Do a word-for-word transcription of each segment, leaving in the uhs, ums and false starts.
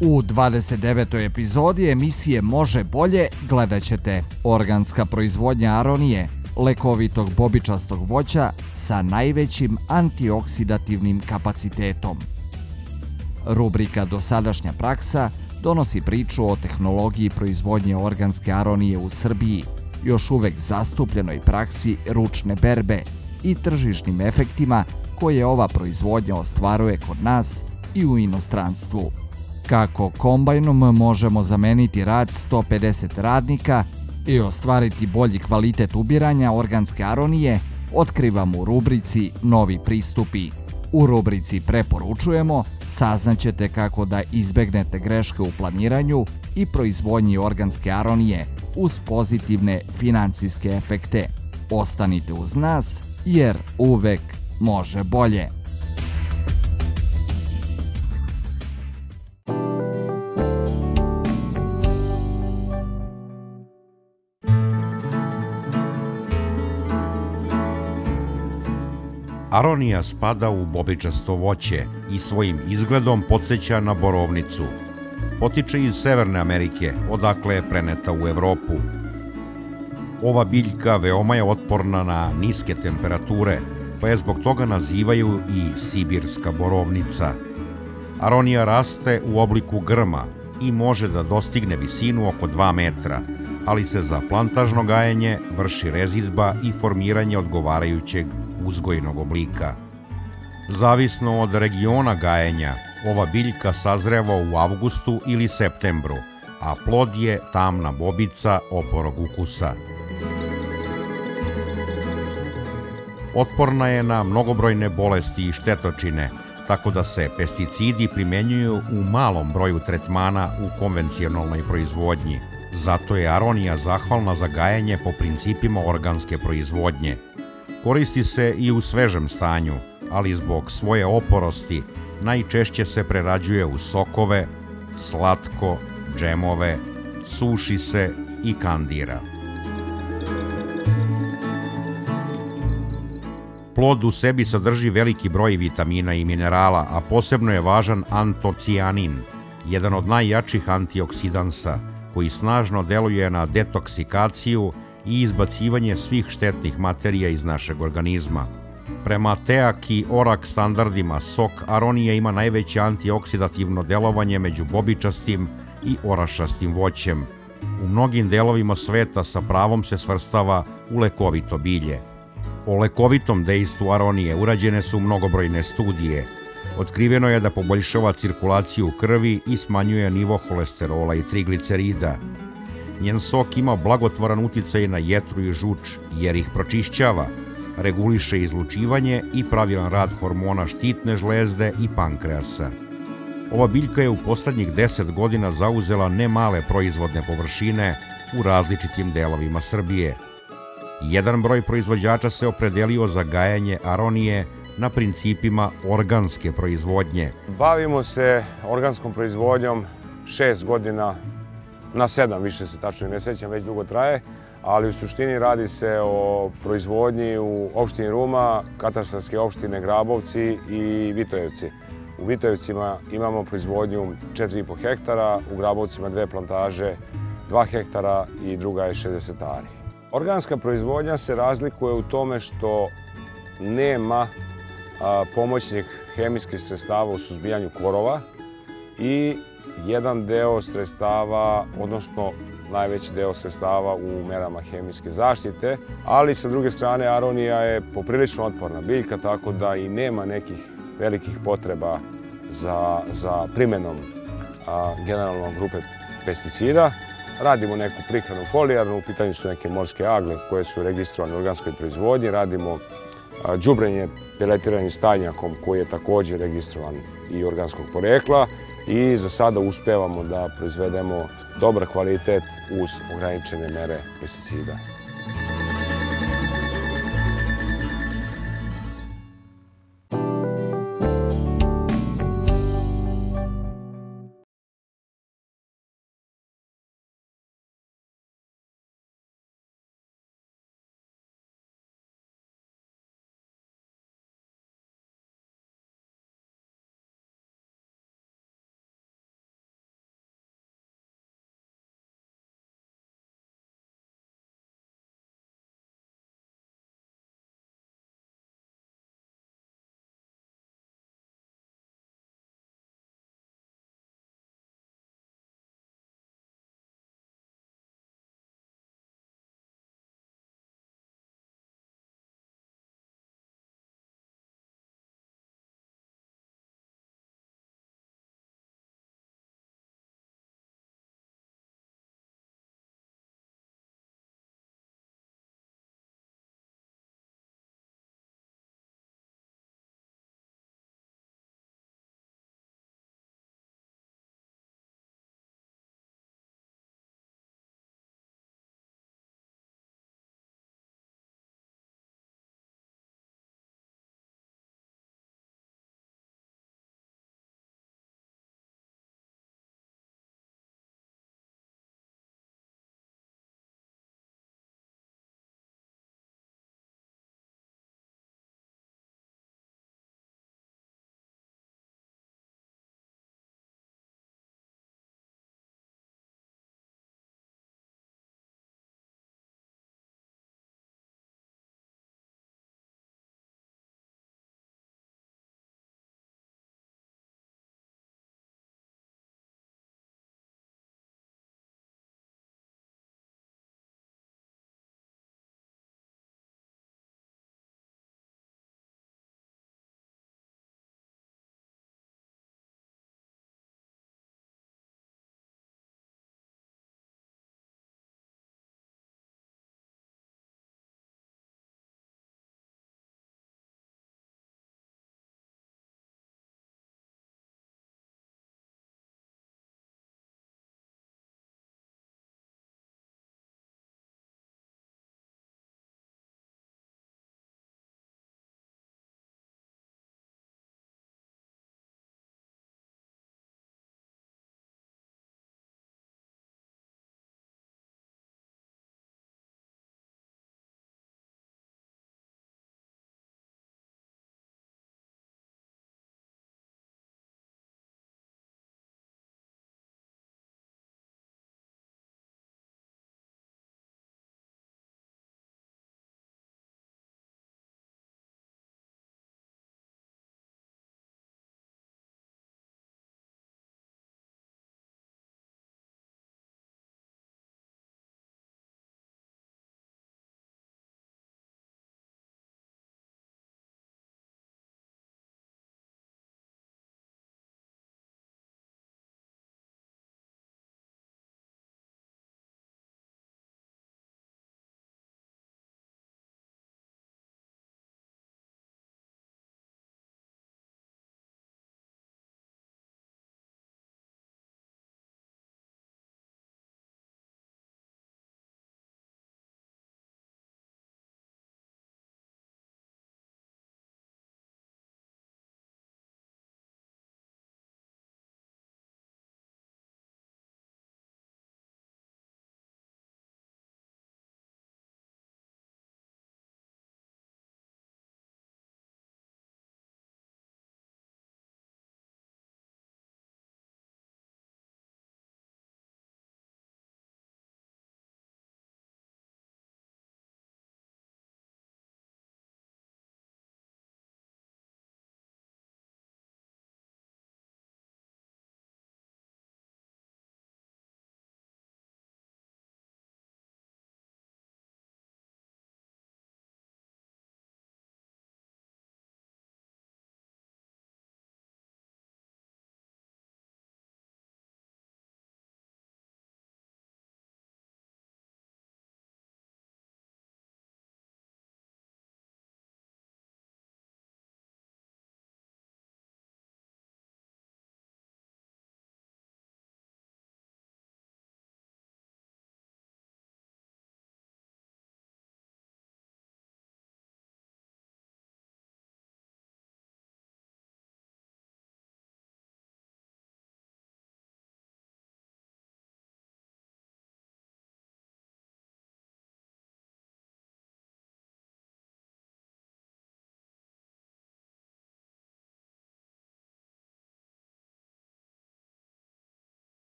U dvadeset devetoj epizodi emisije Može bolje gledat ćete organska proizvodnja aronije, lekovitog bobičastog voća sa najvećim antioksidativnim kapacitetom. Rubrika Dosadašnja praksa donosi priču o tehnologiji proizvodnje organske aronije u Srbiji, još uvek zastupljenoj praksi ručne berbe i tržišnim efektima koje ova proizvodnja ostvaruje kod nas i u inostranstvu. Kako kombajnom možemo zameniti rad sto pedeset radnika i ostvariti bolji kvalitet ubiranja organske aronije, otkrivamo u rubrici Novi pristupi. U rubrici Preporučujemo saznaćete kako da izbegnete greške u planiranju i proizvodnji organske aronije uz pozitivne financijske efekte. Ostanite uz nas jer uvek može bolje. Aronija spada u bobičasto voće i svojim izgledom podsjeća na borovnicu. Potiče iz Severne Amerike, odakle je preneta u Evropu. Ova biljka veoma je otporna na niske temperature, pa je zbog toga nazivaju i sibirska borovnica. Aronija raste u obliku grma i može da dostigne visinu oko dva metra, ali se za plantažno gajenje vrši rezidba i formiranje odgovarajućeg uzgojnog oblika. Zavisno od regiona gajenja, ova biljka sazreva u avgustu ili septembru, a plod je tamna bobica oporog ukusa. Otporna je na mnogobrojne bolesti i štetočine, tako da se pesticidi primenjuju u malom broju tretmana u konvencionalnoj proizvodnji. Zato je aronija zahvalna za gajenje po principima organske proizvodnje. Koristi se i u svežem stanju, ali zbog svoje oporosti najčešće se prerađuje u sokove, slatko, džemove, suši se i kandira. Plod u sebi sadrži veliki broj vitamina i minerala, a posebno je važan antocijanin, jedan od najjačih antioksidansa, koji snažno deluje na detoksikaciju i izbacivanje svih štetnih materija iz našeg organizma. Prema teak i orak standardima, sok aronije ima najveće antioksidativno delovanje među bobičastim i orašastim voćem. U mnogim delovima sveta sa pravom se svrstava u lekovito bilje. O lekovitom dejstvu aronije urađene su mnogobrojne studije. Otkriveno je da poboljšava cirkulaciju krvi i smanjuje nivo holesterola i triglicerida. Njen sok ima blagotvoran uticaj na jetru i žuč, jer ih pročišćava, reguliše izlučivanje i pravilan rad hormona štitne žlezde i pankreasa. Ova biljka je u poslednjih deset godina zauzela ne male proizvodne površine u različitim delovima Srbije. Jedan broj proizvođača se opredelio za gajanje aronije na principima organske proizvodnje. Bavimo se organskom proizvodnjom šest godina, na sedam, više se tačno ne sećam, već dugo traje, ali u suštini radi se o proizvodnji u opštini Ruma, katastarske opštine Grabovci i Vitojevci. U Vitojevcima imamo proizvodnju četiri i po hektara, u Grabovcima dve plantaže, dva hektara i druga je šezdeset ari. Organska proizvodnja se razlikuje u tome što nema pomoćnih hemijskih sredstava u suzbijanju korova i jedan deo sredstava, odnosno najveći deo sredstava u merama hemijske zaštite, ali sa druge strane aronija je poprilično otporna biljka, tako da i nema nekih velikih potreba za, za primenom a, generalno grupe pesticida. Radimo neku prihranu folijarnu, u pitanju su neke morske agle koje su registrovane u organskoj proizvodnji, radimo đubrenje peletiranim stajnjakom koji je takođe registrovan i organskog porekla i za sada uspevamo da proizvedemo dobar kvalitet uz ograničene mere pesticida.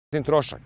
trošak.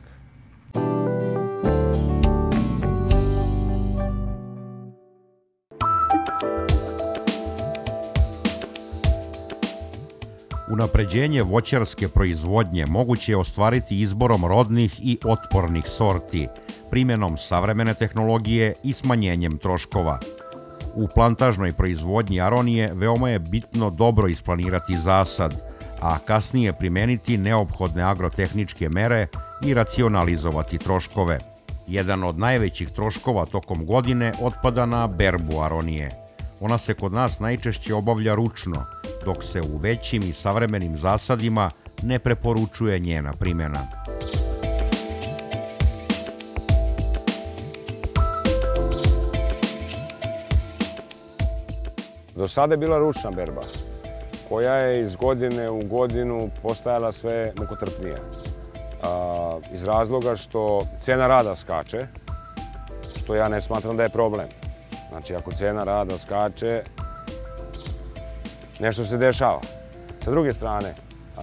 Unapređenje voćarske proizvodnje moguće je ostvariti izborom rodnih i otpornih sorti, primjenom savremene tehnologije i smanjenjem troškova. U plantažnoj proizvodnji aronije veoma je bitno dobro isplanirati zasad, a kasnije primeniti neophodne agrotehničke mere i racionalizovati troškove. Jedan od najvećih troškova tokom godine otpada na berbu aronije. Ona se kod nas najčešće obavlja ručno, dok se u većim i savremenim zasadima ne preporučuje njena primjena. Do sada je bila ručna berba, koja je iz godine u godinu postajala sve mukotrpnija. Iz razloga što cena rada skače, što ja ne smatram da je problem. Znači, ako cena rada skače, nešto se dešava. Sa druge strane,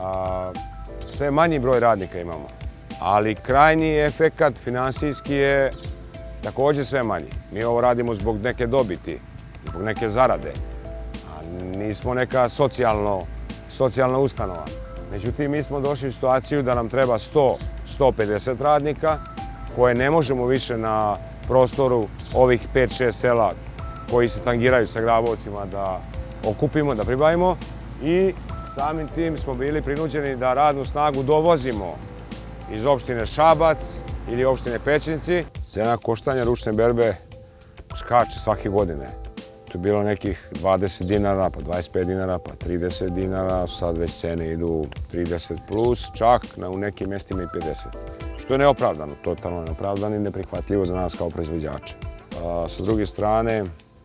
sve manji broj radnika imamo, ali krajnji efekat finansijski je također sve manji. Mi ovo radimo zbog neke dobiti, zbog neke zarade. Nismo neka socijalna ustanova. Međutim, mi smo došli u situaciju da nam treba sto do sto pedeset radnika koje ne možemo više na prostoru ovih pet šest sela koji se tangiraju sa Grabovcima da okupimo, da pribavimo i samim tim smo bili prinuđeni da radnu snagu dovozimo iz opštine Šabac ili opštine Pećinci. Cena koštanja ručne berbe skače svake godine. To je bilo nekih dvadeset dinara, pa dvadeset pet dinara, pa trideset dinara, sad već cene idu trideset plus, čak u nekim mjestima i pedeset. Što je neopravdano, totalno neopravdano i neprihvatljivo za nas kao proizvođače. Sa druge strane,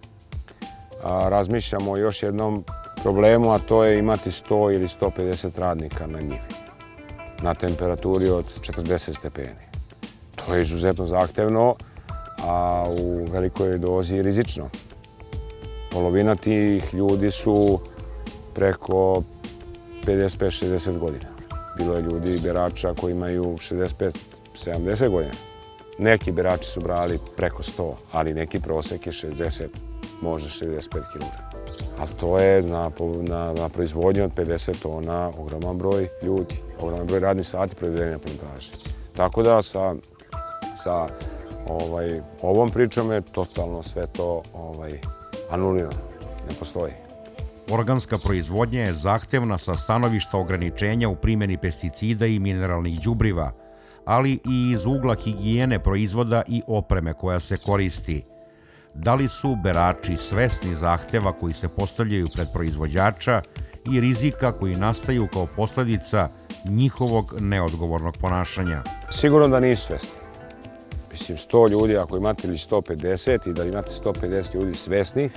razmišljamo o još jednom problemu, a to je imati sto ili sto pedeset radnika na njivi, na temperaturi od četrdeset stepeni. To je izuzetno zahtevno, a u velikoj dozi rizično. Polovina tih ljudi su preko pedeset pet šezdeset godina. Bilo je ljudi i berača koji imaju šezdeset pet sedamdeset godina. Neki berači su brali preko sto, ali neki prosek je šezdeset, možda šezdeset pet kilograma. Ali to je na proizvodnju od pedeset tona ogroman broj ljudi, ogroman broj radnih sati proizvedeni na plantaži. Tako da sa ovom pričom je totalno sve to anulirano, ne postoji. Organska proizvodnja je zahtevna sa stanovišta ograničenja u primjeni pesticida i mineralnih đubriva, ali i iz ugla higijene proizvoda i opreme koja se koristi. Da li su berači svesni zahteva koji se postavljaju pred proizvođača i rizika koji nastaju kao posljedica njihovog neodgovornog ponašanja? Sigurno da nisu svesni. Mislim, sto ljudi, ako imate ili sto pedeset i da imate sto pedeset ljudi svesnih,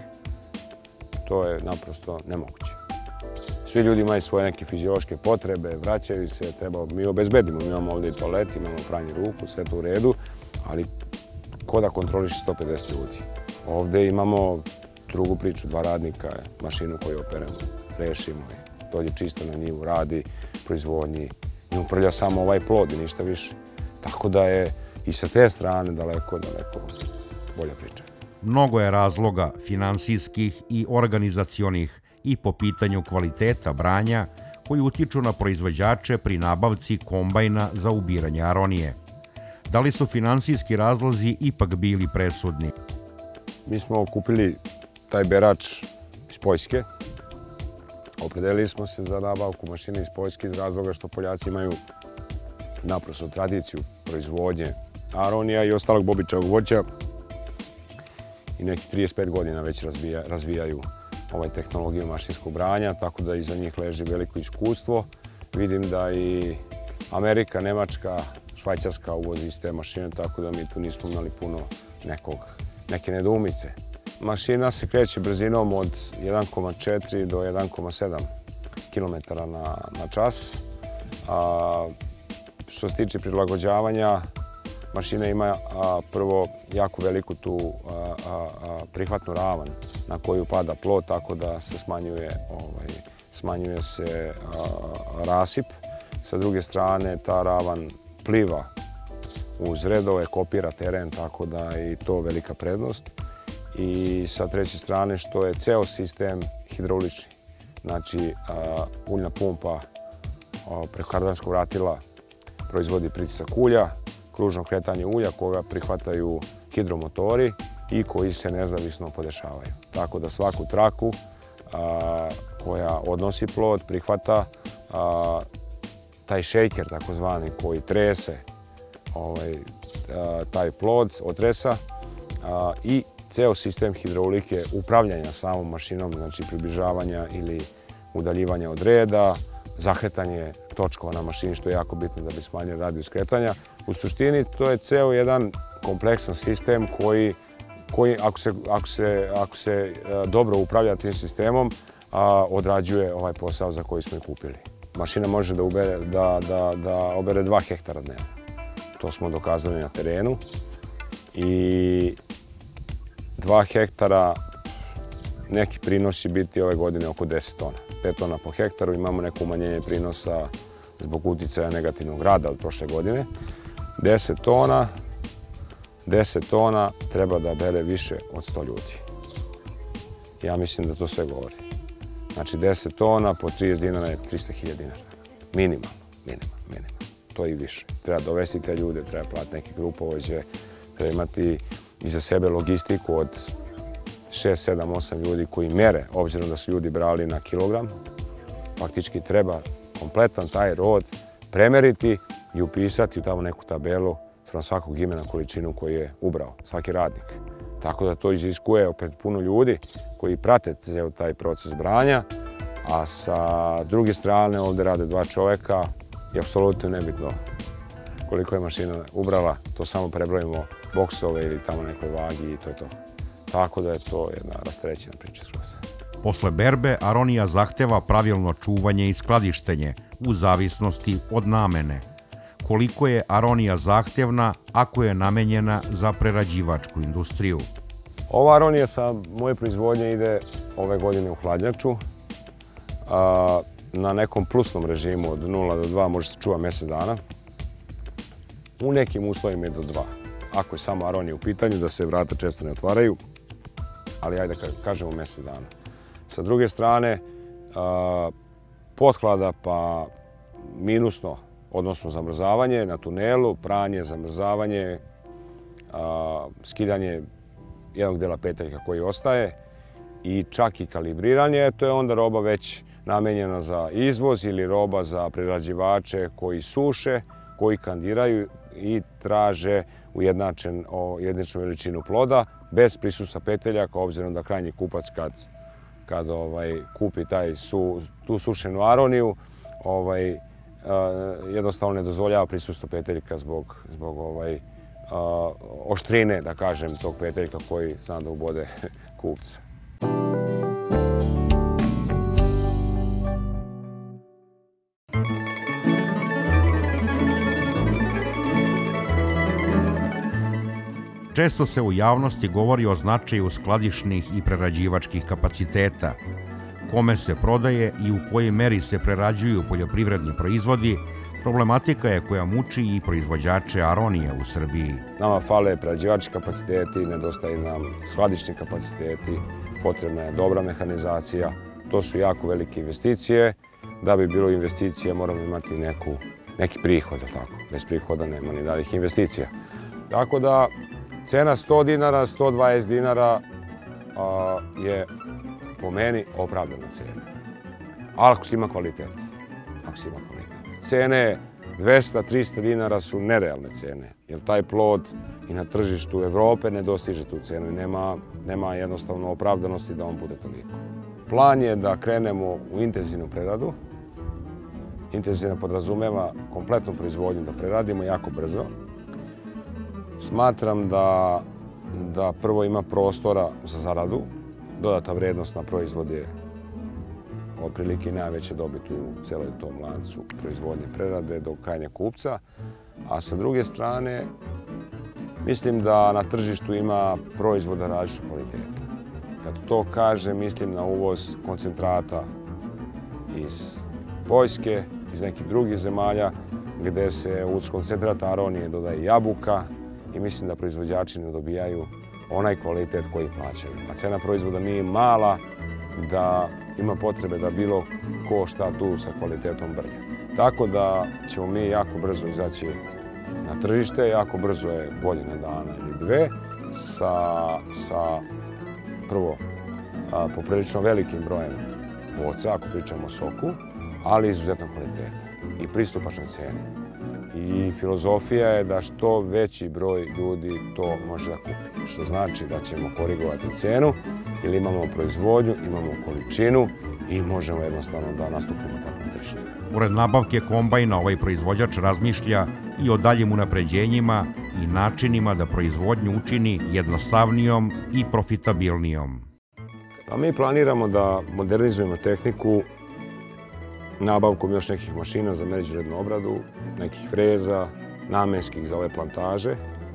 to je naprosto nemoguće. Svi ljudi imaju svoje neke fiziološke potrebe, vraćaju se, treba, mi obezbedimo, mi imamo ovdje i toalet, imamo pranje ruku, sve to u redu, ali ko da kontroliše sto pedeset ljudi? Ovdje imamo drugu priču, dva radnika, mašinu koju operemo, rešimo je, dođe čisto na njivu, radi, proizvodnji, i uprlja samo ovaj plod i ništa više. Tako da je i sa te strane daleko, daleko bolja priča. Mnogo je razloga finansijskih i organizacionih i po pitanju kvaliteta branja koji utiču na proizvođače pri nabavci kombajna za ubiranje aronije. Da li su finansijski razlozi ipak bili presudni? Mi smo kupili taj berač iz Poljske. Opredelili smo se za nabavku mašine iz Poljske iz razloga što Poljaci imaju naprosto tradiciju proizvodnje aronija i ostalog bobičavog voća i neki trideset pet godina već razvijaju ovaj tehnologiju mašinskog branja, tako da iza njih leži veliko iskustvo. Vidim da i Amerika, Nemačka, Švajcarska uvozi iste mašine, tako da mi tu nismo imali puno neke nedoumice. Mašina se kreće brzinom od jedan zarez četiri do jedan zarez sedam kilometara na čas. Što se tiče prilagođavanja, mašina ima prvo jako veliku tu prihvatnu ravan na koju pada plod, tako da se smanjuje se rasip. Sa druge strane, ta ravan pliva uz redove, kopira teren, tako da je i to velika prednost. I sa treće strane što je ceo sistem hidraulični. Znači, uljna pumpa preko kardanskog vratila proizvodi pritisak ulja, kružno kretanje ulja koga prihvataju hidromotori i koji se nezavisno podešavaju. Tako da svaku traku koja odnosi plod prihvata taj šejker takozvani koji trese taj plod, otresa i ceo sistem hidraulike upravljanja samom mašinom, znači približavanja ili udaljivanja od reda, zahretanje točkova na mašini, što je jako bitno da bi smanjili radijus kretanja. U suštini to je ceo jedan kompleksan sistem koji, koji ako se, ako se, ako se dobro upravlja tim sistemom, a, odrađuje ovaj posao za koji smo i kupili. Mašina može da, ubere, da, da, da obere dva hektara dnevno. To smo dokazali na terenu. I dva hektara, neki prinos će biti ove godine oko deset tona. pet tona po hektaru, imamo neko umanjenje prinosa zbog uticaja negativnog rada od prošle godine. deset tona, deset tona treba da bere više od sto ljudi. Ja mislim da to sve govori. Znači deset tona po trideset dinara je trista hiljada dinara. Minimalno, minimalno, minimalno. To i više. Treba dovesti te ljude, treba platiti neke grupovođe, treba imati iza sebe logistiku od šest, sedam, osam ljudi koji mere, obzirom da su ljudi brali na kilogram. Faktički treba kompletan taj rod premeriti i upisati u tamo neku tabelu spram svakog imena količinu koju je ubrao, svaki radnik. Tako da to iziskuje opet puno ljudi koji prate ceo taj proces branja, a sa druge strane ovdje rade dva čoveka i apsolutno nebitno koliko je mašina ubrala, to samo prebrojimo boksove ili tamo nekoj vagi i to je to. Tako da je to jedna rasterećena priča skroz. Posle berbe aronija zahteva pravilno čuvanje i skladištenje u zavisnosti od namene. Koliko je aronija zahtevna ako je namenjena za prerađivačku industriju? Ova aronija sa moje proizvodnje ide ove godine u hladnjaču. Na nekom plusnom režimu od nula do dva može se čuva mjesec dana. U nekim uslovima je do dva. Ako je samo aronija u pitanju, da se vrata često ne otvaraju, ali ajde da kažemo mjesec dana. Sa druge strane, pothlada pa minusno, odnosno zamrzavanje na tunelu, pranje, zamrzavanje, skidanje jednog dela peteljka koji ostaje i čak i kalibriranje, to je onda roba već namenjena za izvoz ili roba za prerađivače koji suše, koji kandiraju i traže ujednačenu veličinu ploda bez prisustva peteljaka, obzirom da krajnji kupac kad, kad ovaj, kupi taj su, tu sušenu aroniju, ovaj, uh, jednostavno ne dozvoljava prisustvo peteljka zbog, zbog ovaj, uh, oštrine, da kažem, tog peteljka koji zna da ubode kupca. Često se u javnosti govori o značaju skladišnih i prerađivačkih kapaciteta, kome se prodaje i u kojoj meri se prerađuju poljoprivredni proizvodi, problematika je koja muči i proizvođače aronije u Srbiji. Nama fale prerađivački kapaciteti, nedostaje nam skladišni kapaciteti, potrebna je dobra mehanizacija. To su jako velike investicije. Da bi bilo investicije moramo imati neku, neki prihod, tako. Bez prihoda nema ni daljih investicija. Tako da cena sto dinara, sto dvadeset dinara a, je po meni opravdana cena. Ali ako se ima kvalitet. Ako se ima kvalitet. Cene dvesta do trista dinara su nerealne cene, jer taj plod i na tržištu Evrope ne dostiže tu cenu i nema, nema jednostavno opravdanosti da on bude toliko. Plan je da krenemo u intenzivnu preradu. Intenzivna podrazumeva kompletnu proizvodnju da preradimo jako brzo. Smatram da, da prvo ima prostora za zaradu, dodata vrednost na proizvod je otprilike najveća dobit u celoj tom lancu proizvodnje prerade do krajnjeg kupca. A sa druge strane, mislim da na tržištu ima proizvoda različitog kvaliteta. Kad to kažem, mislim na uvoz koncentrata iz Poljske, iz nekih drugih zemalja, gde se uz koncentrat aronije dodaje jabuka i mislim da proizvođači ne dobijaju onaj kvalitet koji plaćaju. A cena proizvoda nije mala da ima potrebe da bilo ko šta tu sa kvalitetom brlja. Tako da ćemo mi jako brzo izaći na tržište, jako brzo je godina dana ili dve, sa, sa prvo a, poprilično velikim brojem voća, ako pričamo o soku, ali izuzetno kvaliteta i pristupačnoj ceni. I filozofija je da što veći broj ljudi to može da kupi, što znači da ćemo korigovati cenu ili imamo proizvodnju, imamo količinu i možemo jednostavno da nastupimo tako na tržištu. Pored nabavke kombajna, ovaj proizvođač razmišlja i o daljim unapređenjima i načinima da proizvodnju učini jednostavnijom i profitabilnijom. Pa mi planiramo da modernizujemo tehniku nabavkom još nekih mašina za međurednu obradu, nekih freza, namenskih za ove plantaže,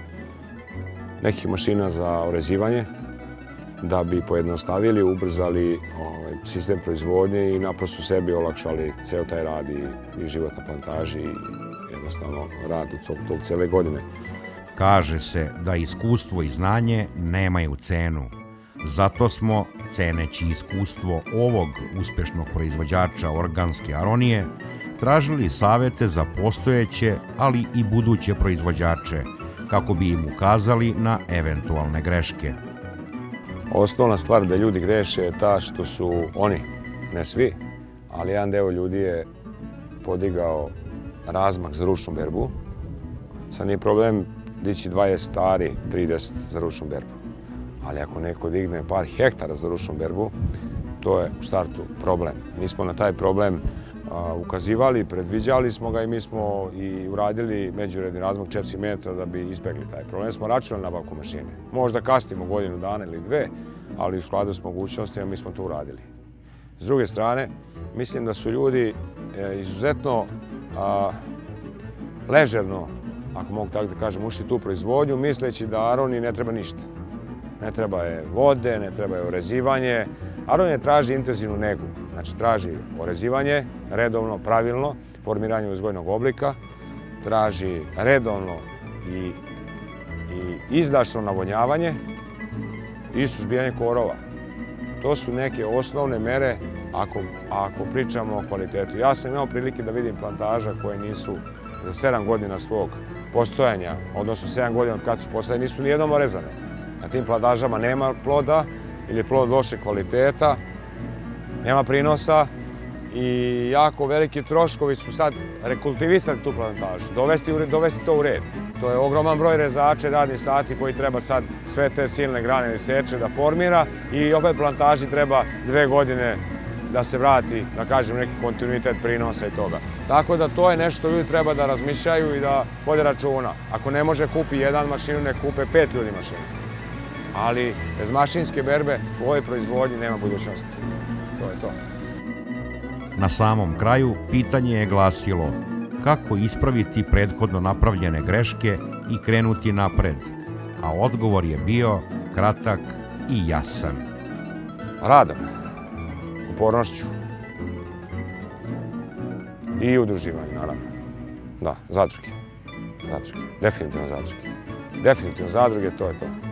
nekih mašina za orezivanje, da bi pojednostavili, ubrzali ovaj, sistem proizvodnje i naprosto sebi olakšali ceo taj rad i, i život na plantaži i jednostavno rad u tog cele godine. Kaže se da iskustvo i znanje nemaju cenu. Zato smo, ceneći iskustvo ovog uspešnog proizvođača organske aronije, tražili savete za postojeće, ali i buduće proizvođače, kako bi im ukazali na eventualne greške. Osnovna stvar da ljudi greše je ta što su oni, ne svi, ali jedan deo ljudi je podigao razmak za ručnu berbu. Sad nije problem dići dvadeset stari, trideset za ručnu berbu. Ali ako neko digne par hektara za ručnu berbu, to je u startu problem. Mi smo na taj problem a, ukazivali, predviđali smo ga i mi smo i uradili međuredni razmak četiri metra da bi izbegli taj problem. Smo računali nabavku mašine. Možda kasnimo godinu dana ili dve, ali u skladu s mogućnostima mi smo to uradili. S druge strane, mislim da su ljudi e, izuzetno a, ležerno, ako mogu tako da kažem, ušli tu proizvodnju, misleći da aroniji ne treba ništa. Ne treba je vode, ne treba je orezivanje. Aronija traži intenzivnu negu, znači traži orezivanje, redovno, pravilno, formiranje uzgojnog oblika, traži redovno i, i izdašno navodnjavanje i suzbijanje korova. To su neke osnovne mere ako, ako pričamo o kvalitetu. Ja sam imao prilike da vidim plantaža koje nisu za sedam godina svog postojanja, odnosno sedam godina od kad su postojane, nisu nijednom orezane. Na tim plantažama nema ploda ili je plod loše kvaliteta, nema prinosa i jako veliki troškovi su sad rekultivisati tu plantažu, dovesti, dovesti to u red. To je ogroman broj rezača, radnih sati koji treba sad sve te silne grane ili seče da formira i opet plantaži treba dve godine da se vrati, da kažem, neki kontinuitet prinosa i toga. Tako da to je nešto ljudi treba da razmišljaju i da vode računa. Ako ne može kupi jedan mašinu, ne kupe pet ljudi mašinu. Ali bez mašinske berbe u ovoj proizvodnji nema budućnosti. To je to. Na samom kraju pitanje je glasilo kako ispraviti prethodno napravljene greške i krenuti napred, a odgovor je bio kratak i jasan. Radom, upornošću i udruživanje, naravno. Da, zadruge. Zadruge. Definitivno zadruge. Definitivno zadruge, to je to.